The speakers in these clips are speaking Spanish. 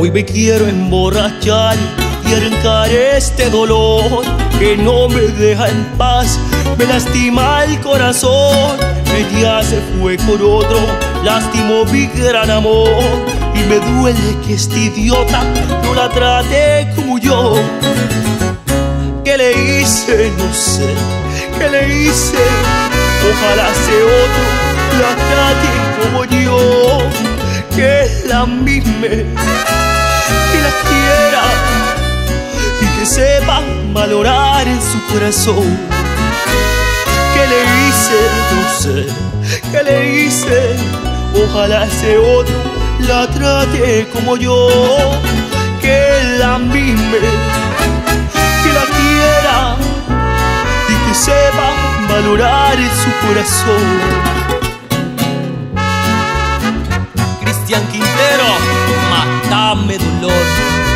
Hoy me quiero emborrachar y arrancar este dolor que no me deja en paz, me lastima el corazón. Ella se fue con otro, lastimó mi gran amor, y me duele que este idiota no la trate como yo. ¿Qué le hice? No sé, ¿qué le hice? Ojalá ese otro la trate como yo, que la mime, que la quiera y que sepa valorar en su corazón. ¿Qué le hice? No sé, ¿qué le hice? Ojalá ese otro la trate como yo, que la mime, que la quiera y que sepa valorar en su corazón. Cristian Quintero, mátame dolor.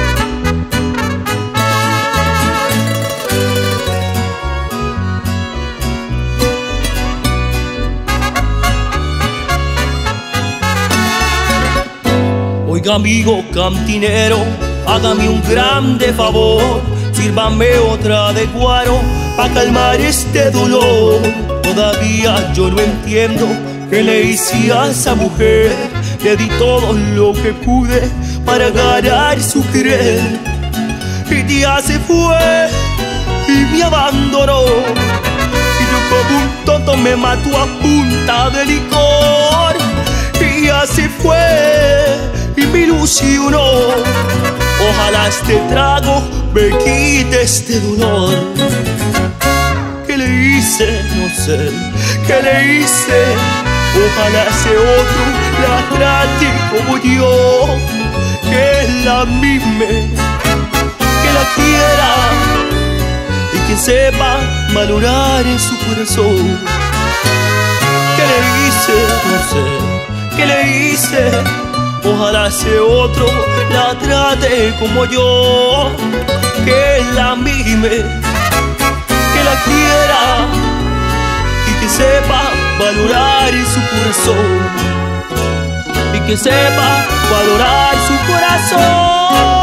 Oiga, amigo cantinero, hágame un grande favor, sírvame otra de guaro pa' calmar este dolor. Todavía yo no entiendo qué le hice a esa mujer. Le di todo lo que pude para ganar su querer, y ya se fue y me abandonó. Y yo como un tonto me mató a punta de licor, y ya se fue y me ilusionó. Ojalá este trago me quite este dolor. ¿Qué le hice? No sé, ¿qué le hice? Ojalá ese otro la trate como yo, que la mime, que la quiera y que sepa valorar en su corazón. ¿Qué le hice? No sé, ¿qué le hice? Ojalá ese otro la trate como yo, que la mime, que la quiera y que sepa valorar en su corazón, y que sepa valorar su corazón.